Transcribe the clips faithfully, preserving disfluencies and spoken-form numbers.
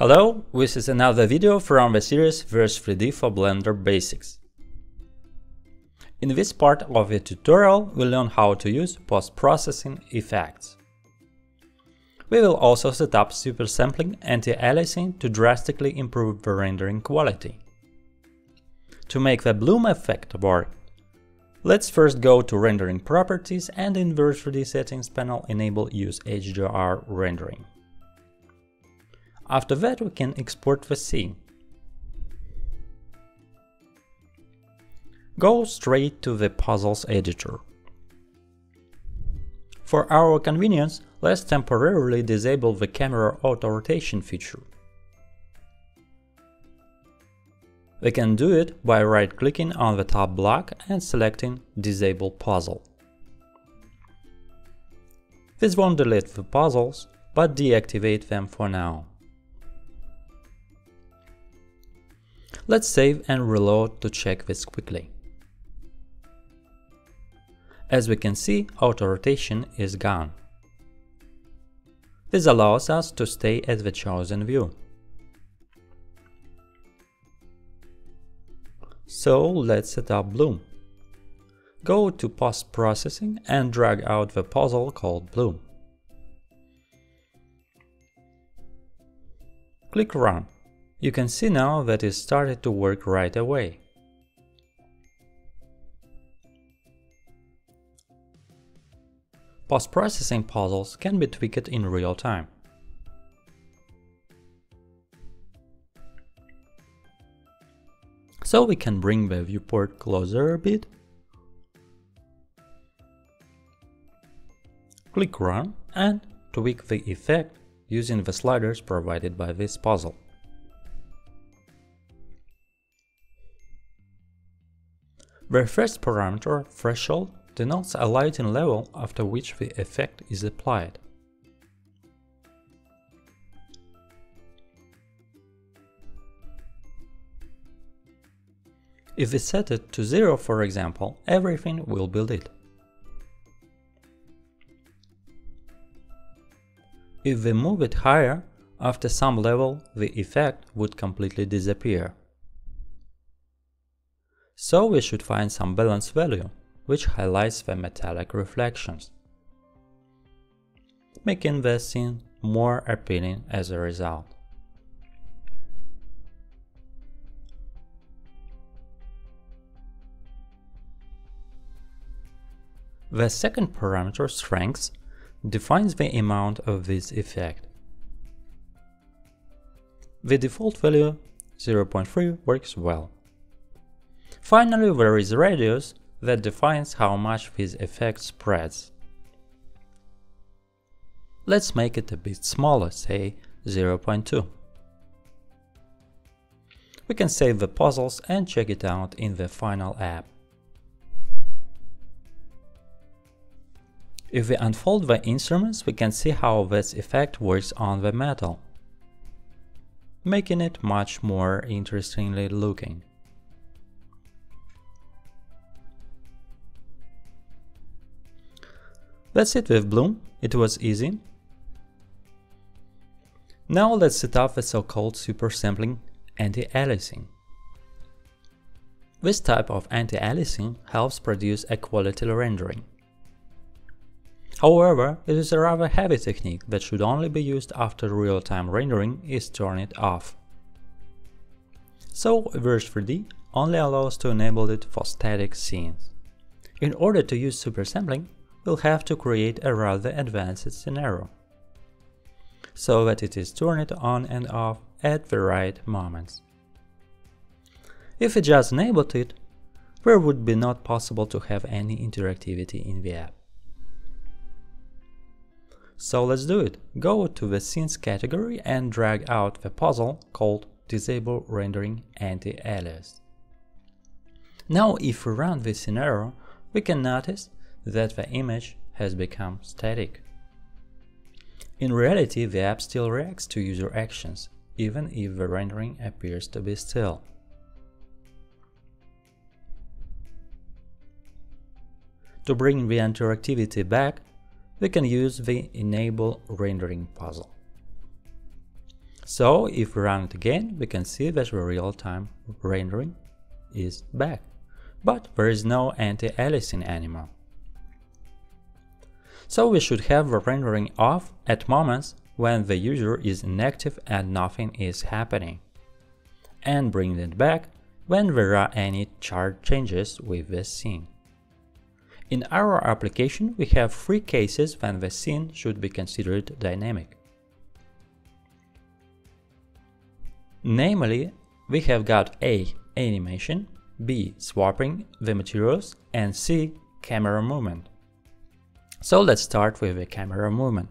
Hello, this is another video from the series Verge three D for Blender Basics. In this part of the tutorial, we'll learn how to use post-processing effects. We will also set up supersampling anti-aliasing to drastically improve the rendering quality. To make the bloom effect work, let's first go to Rendering Properties and in Verge three D Settings panel enable Use H D R Rendering. After that, we can export the scene. Go straight to the puzzles editor. For our convenience, let's temporarily disable the camera auto-rotation feature. We can do it by right-clicking on the top block and selecting Disable Puzzle. This won't delete the puzzles, but deactivate them for now. Let's save and reload to check this quickly. As we can see, auto-rotation is gone. This allows us to stay at the chosen view. So let's set up Bloom. Go to Post-Processing and drag out the puzzle called Bloom. Click Run. You can see now that it started to work right away. Post-processing puzzles can be tweaked in real time. So we can bring the viewport closer a bit. Click Run and tweak the effect using the sliders provided by this puzzle. The first parameter, threshold, denotes a lighting level after which the effect is applied. If we set it to zero, for example, everything will be lit. If we move it higher, after some level, the effect would completely disappear. So we should find some balance value, which highlights the metallic reflections, making the scene more appealing as a result. The second parameter, strength, defines the amount of this effect. The default value zero point three works well. Finally, there is radius that defines how much this effect spreads. Let's make it a bit smaller, say zero point two. We can save the puzzles and check it out in the final app. If we unfold the instruments, we can see how this effect works on the metal, making it much more interestingly looking. That's it with Bloom, it was easy. Now let's set up the so-called supersampling anti-aliasing. This type of anti-aliasing helps produce a quality rendering. However, it is a rather heavy technique that should only be used after real-time rendering is turned off. So Verge three D only allows to enable it for static scenes. In order to use supersampling, we'll have to create a rather advanced scenario, so that it is turned on and off at the right moments. If we just enabled it, there would be not possible to have any interactivity in the app. So let's do it. Go to the Scenes category and drag out the puzzle called Disable Rendering Anti-alias. Now if we run this scenario, we can notice that the image has become static. In reality, the app still reacts to user actions, even if the rendering appears to be still. To bring the interactivity back, we can use the Enable Rendering puzzle. So if we run it again, we can see that the real-time rendering is back, but there is no anti-aliasing anymore. So we should have the rendering off at moments when the user is inactive and nothing is happening, and bring it back when there are any chart changes with the scene. In our application, we have three cases when the scene should be considered dynamic. Namely, we have got A. animation, B. swapping the materials, and C. camera movement. So let's start with the camera movement.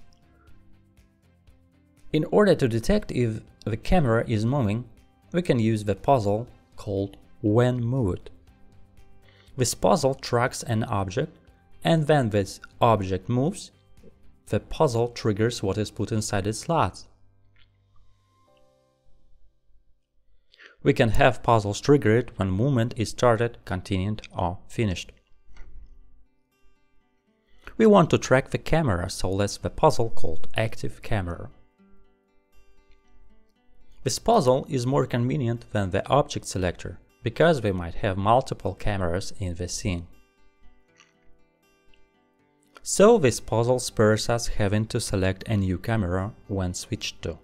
In order to detect if the camera is moving, we can use the puzzle called when moved. This puzzle tracks an object, and when this object moves, the puzzle triggers what is put inside its slots. We can have puzzles triggered when movement is started, continued, or finished. We want to track the camera, so let's the puzzle called active camera. This puzzle is more convenient than the object selector, because we might have multiple cameras in the scene. So this puzzle spares us having to select a new camera when switched to.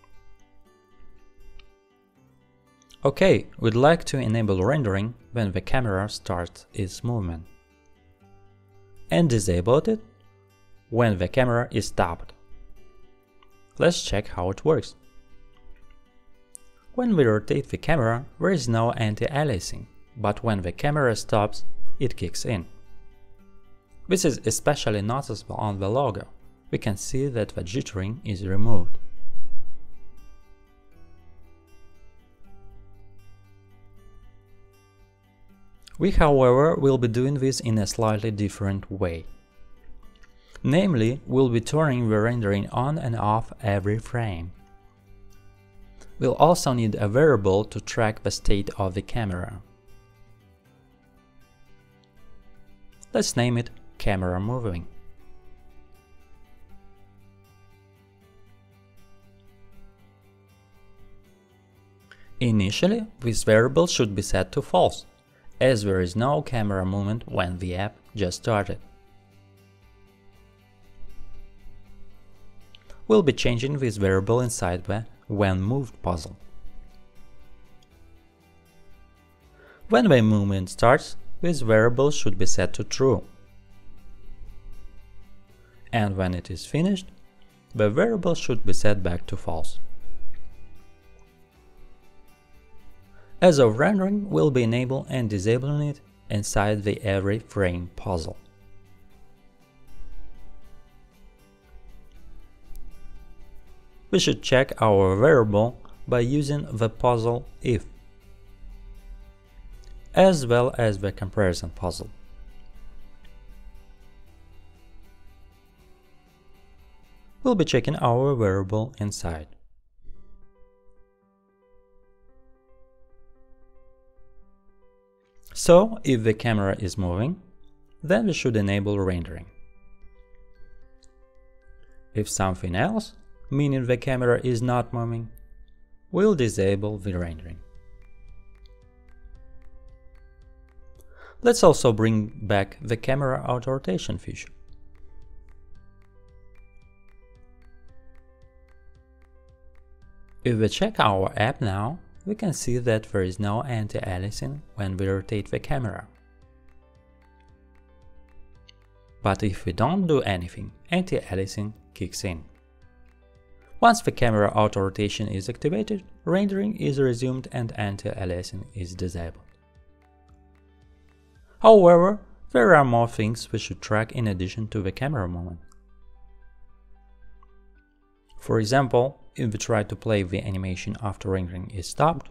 OK, we'd like to enable rendering when the camera starts its movement, and disable it when the camera is stopped. Let's check how it works. When we rotate the camera, there is no anti-aliasing, but when the camera stops, it kicks in. This is especially noticeable on the logo. We can see that the jittering is removed. We, however, will be doing this in a slightly different way. Namely, we'll be turning the rendering on and off every frame. We'll also need a variable to track the state of the camera. Let's name it camera moving. Initially, this variable should be set to false, as there is no camera movement when the app just started. We'll be changing this variable inside the when moved puzzle. When the movement starts, this variable should be set to true. And when it is finished, the variable should be set back to false. As of rendering, we'll be enabling and disabling it inside the every frame puzzle. We should check our variable by using the puzzle if, as well as the comparison puzzle. We'll be checking our variable inside. So, if the camera is moving, then we should enable rendering. If something else, meaning the camera is not moving, we'll disable the rendering. Let's also bring back the camera auto-rotation feature. If we check our app now, we can see that there is no anti-aliasing when we rotate the camera. But if we don't do anything, anti-aliasing kicks in. Once the camera auto-rotation is activated, rendering is resumed and anti-aliasing is disabled. However, there are more things we should track in addition to the camera movement. For example, if we try to play the animation after rendering is stopped,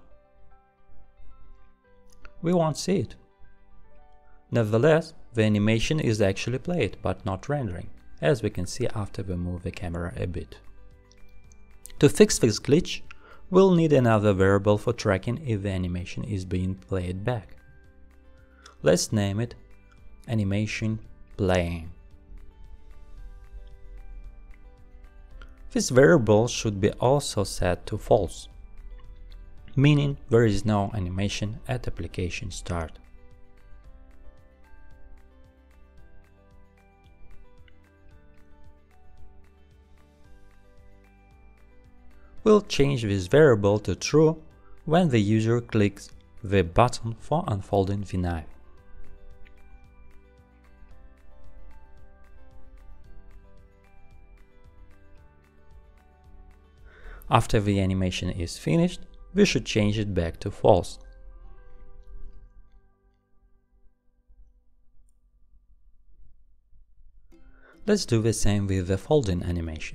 we won't see it. Nevertheless, the animation is actually played but not rendering, as we can see after we move the camera a bit. To fix this glitch, we'll need another variable for tracking if the animation is being played back. Let's name it animation playing. This variable should be also set to false, meaning there is no animation at application start. We'll change this variable to true when the user clicks the button for unfolding the knife. After the animation is finished, we should change it back to false. Let's do the same with the folding animation.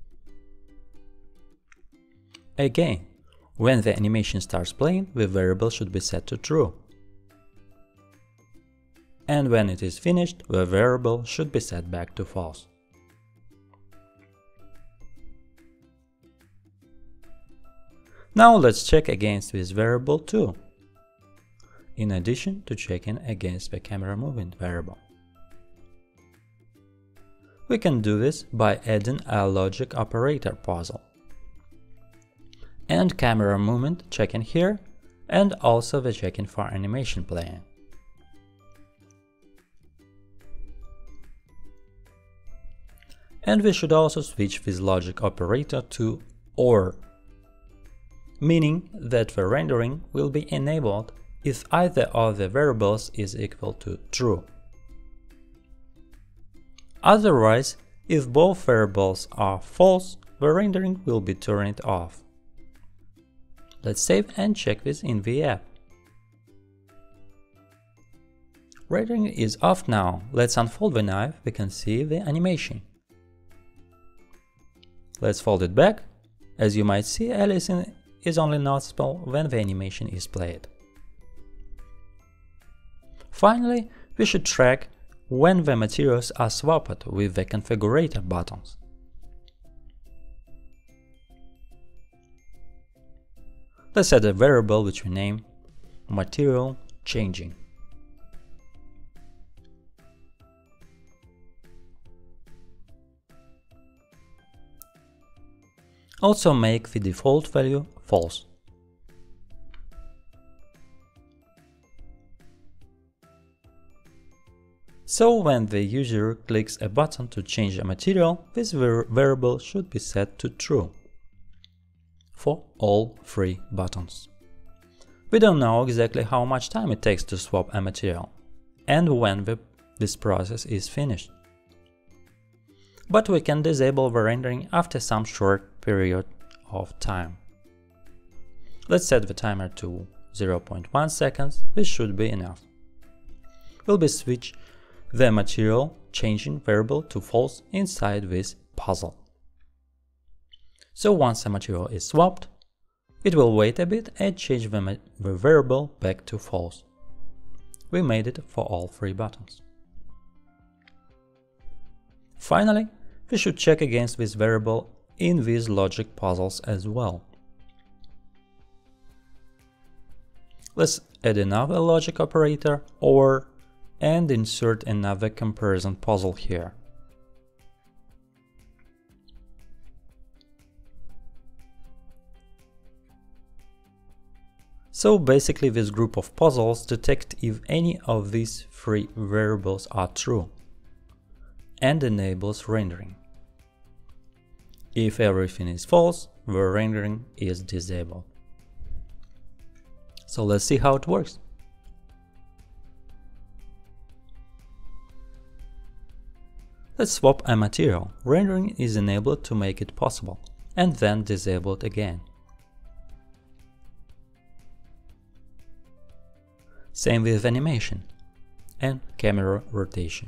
Again, when the animation starts playing, the variable should be set to true. And when it is finished, the variable should be set back to false. Now let's check against this variable too, in addition to checking against the camera movement variable. We can do this by adding a logic operator puzzle and camera movement checking here, and also the checking for animation playing. And we should also switch this logic operator to OR, meaning that the rendering will be enabled if either of the variables is equal to true. Otherwise, if both variables are false, the rendering will be turned off. Let's save and check this in the app. Rendering is off now. Let's unfold the knife, we can see the animation. Let's fold it back. As you might see, aliasing is only noticeable when the animation is played. Finally, we should track when the materials are swapped with the configurator buttons. Let's add a variable which we name material changing. Also make the default value false. So when the user clicks a button to change a material, this var variable should be set to true for all three buttons. We don't know exactly how much time it takes to swap a material and when the, this process is finished. But we can disable the rendering after some short period of time. Let's set the timer to zero point one seconds, this should be enough. We'll be switch the material changing variable to false inside this puzzle. So once a material is swapped, it will wait a bit and change the, the variable back to false. We made it for all three buttons. Finally, we should check against this variable in these logic puzzles as well. Let's add another logic operator OR and insert another comparison puzzle here. So basically this group of puzzles detect if any of these three variables are true and enables rendering. If everything is false, the rendering is disabled. So let's see how it works. Let's swap a material. Rendering is enabled to make it possible, and then disabled again. Same with animation and camera rotation.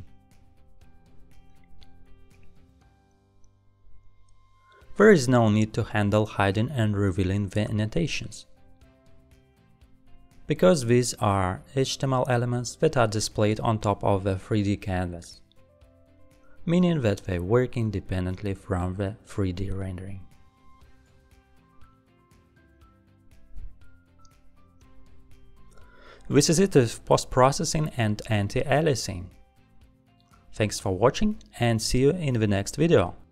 There is no need to handle hiding and revealing the annotations, because these are H T M L elements that are displayed on top of the three D canvas, meaning that they work independently from the three D rendering. This is it with post-processing and anti-aliasing. Thanks for watching and see you in the next video.